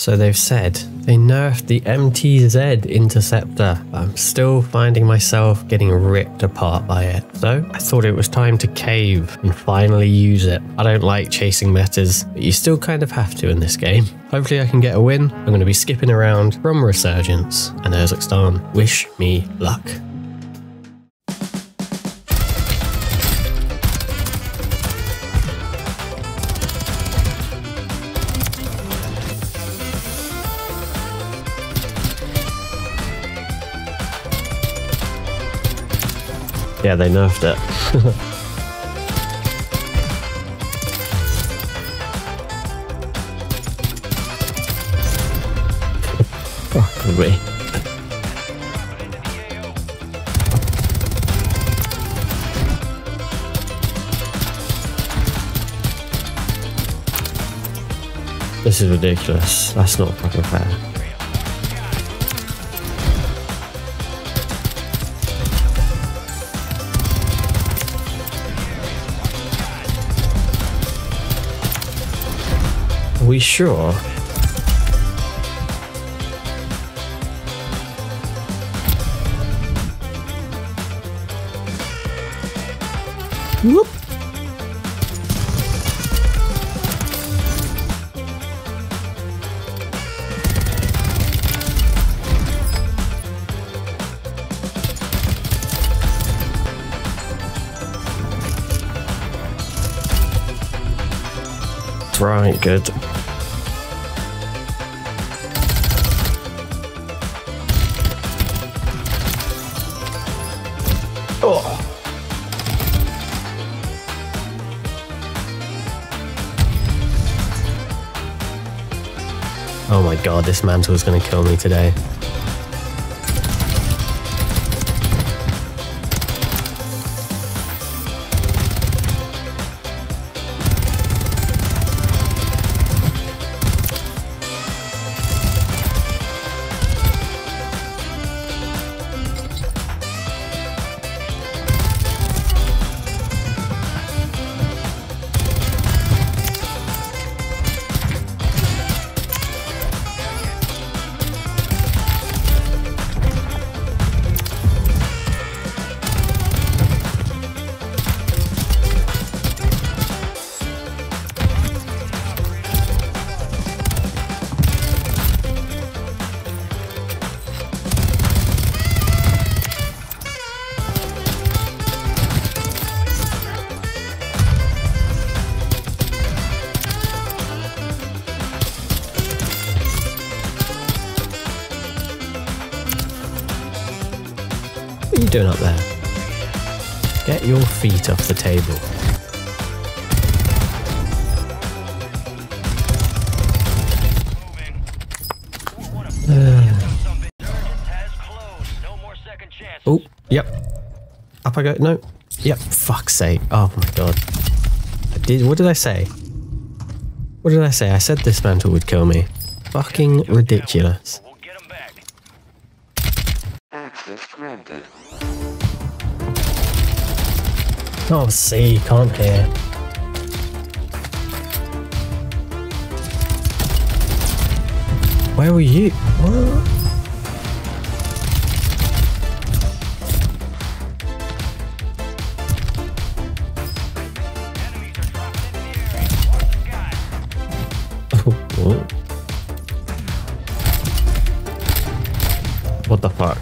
So they've said they nerfed the MTZ Interceptor, but I'm still finding myself getting ripped apart by it. So I thought it was time to cave and finally use it. I don't like chasing metas, but you still kind of have to in this game. Hopefully I can get a win. I'm going to be skipping around from Resurgence and Urzikstan. Wish me luck. Yeah, they nerfed it. Fuck me. This is ridiculous. That's not fucking fair. Are we sure? Whoop. Right, good. Oh. Oh my god, this mantle is going to kill me today. What are you doing up there? Get your feet off the table. Oh, yep. Up I go. No. Yep. Fuck's sake. Oh my god. What did I say? What did I say? I said this mantle would kill me. Fucking ridiculous. Access granted. Oh, see, can't hear. Where were you? What? What the fuck?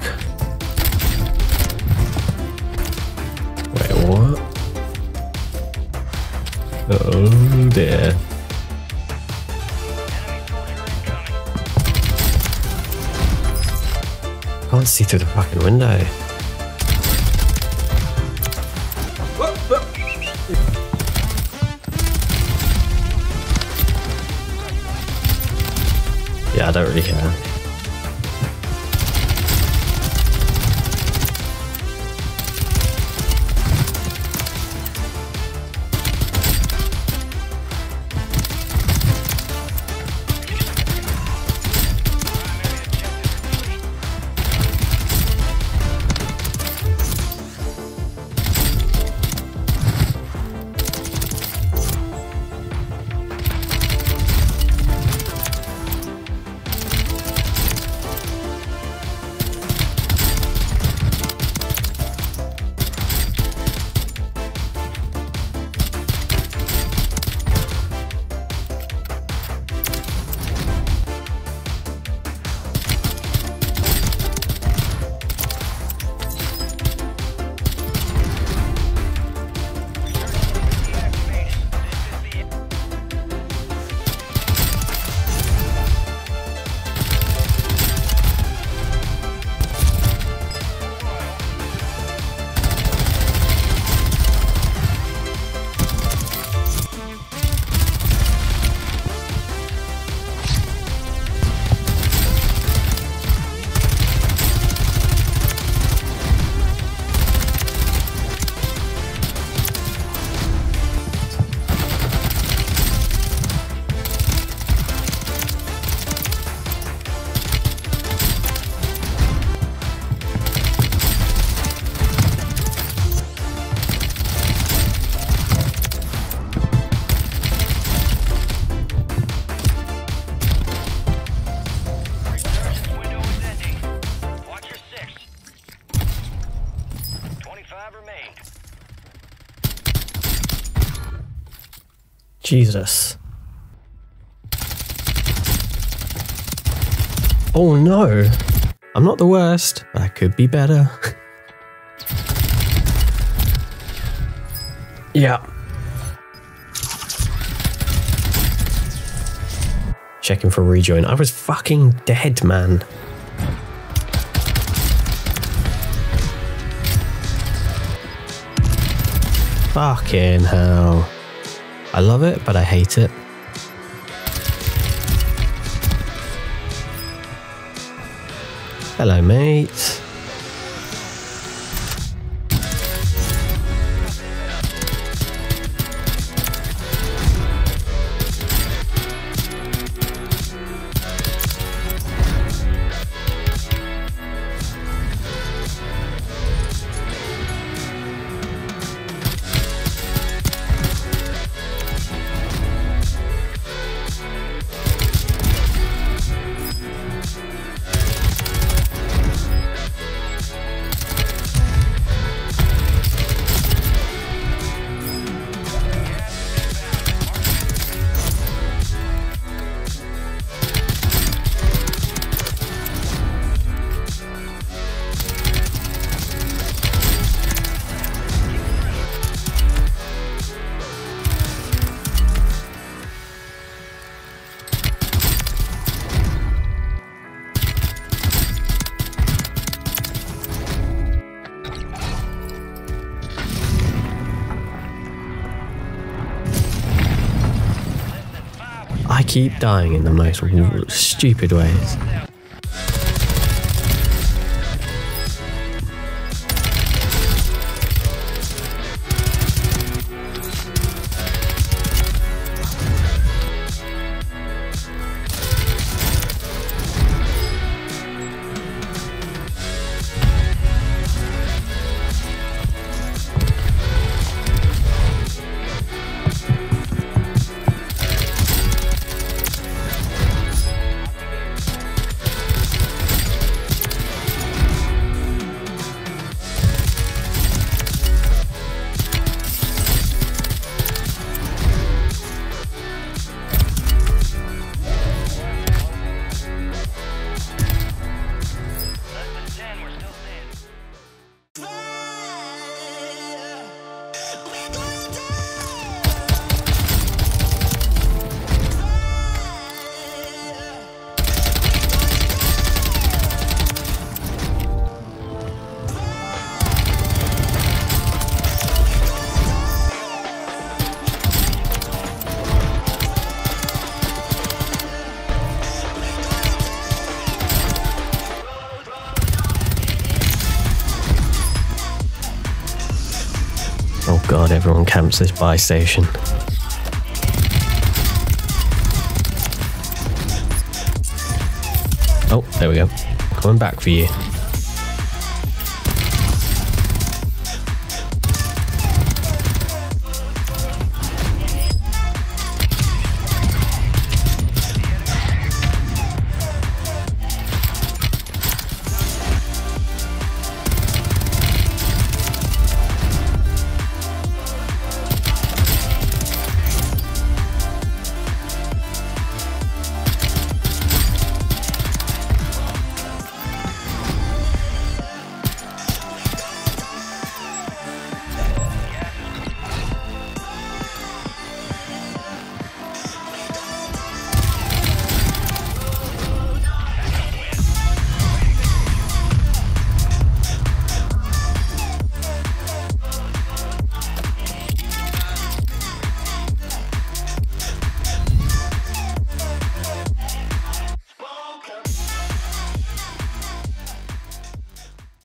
Wait, what? Oh dear. Can't see through the fucking window. Yeah, I don't really care. Jesus. Oh no. I'm not the worst, but I could be better. Yeah. Checking for rejoin. I was fucking dead, man. Fucking hell. I love it, but I hate it. Hello, mate. I keep dying in the most stupid ways. Oh god, everyone camps this buy station. Oh, there we go. Coming back for you.